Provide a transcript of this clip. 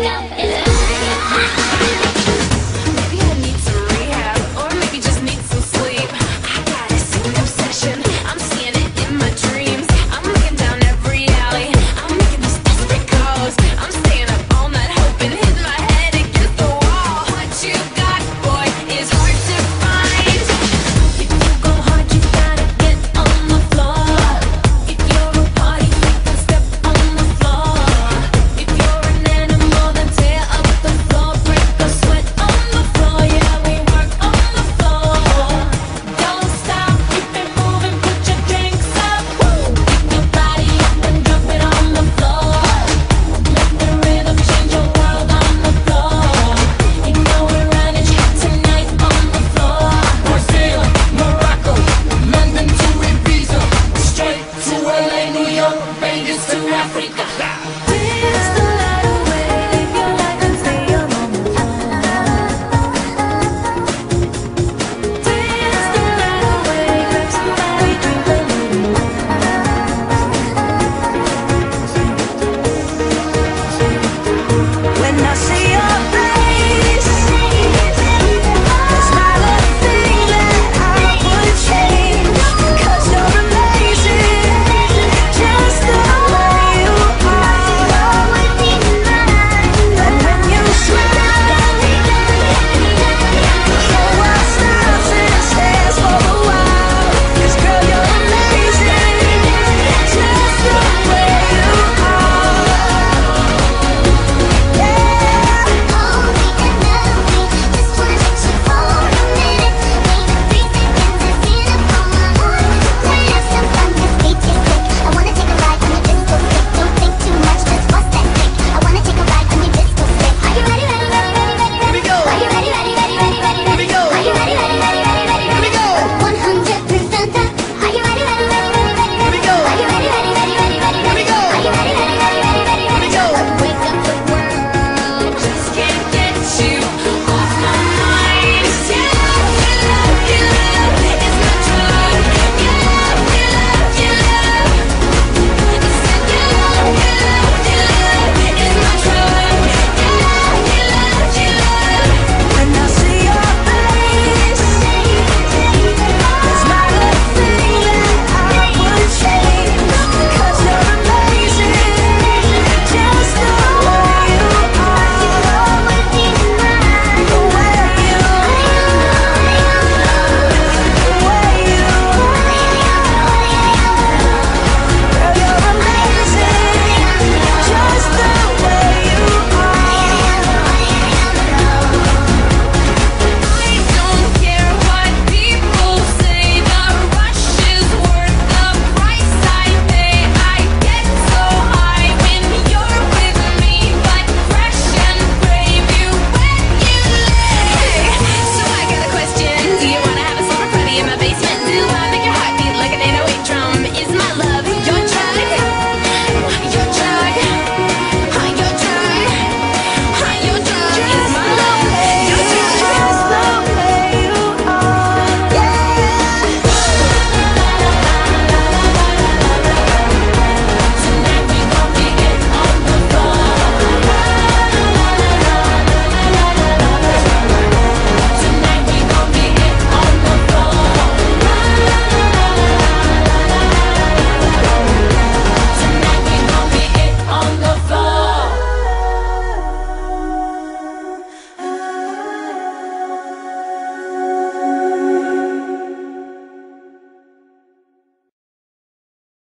Maybe I need some rehab, or maybe just need some sleep. I got a sick obsession, I'm seeing it in my dreams. I'm looking down every alley, I'm making these desperate calls. I'm staying up all night hoping, hitting my head against the wall. What you got, boy, is hard to find. If you go hard, you gotta get on the floor. If you're a party freak, then step on the floor. If you're an animal, then tear up the floor. Break the sweat on the floor, yeah, we work on the floor. Don't stop, keep it moving, put your drinks up. Pick your body up and drop it on the floor. Let the rhythm change your world on the floor. You know we're running shit tonight on the floor. Brazil, Morocco, London to Ibiza, straight to LA, New York, Vegas to Africa.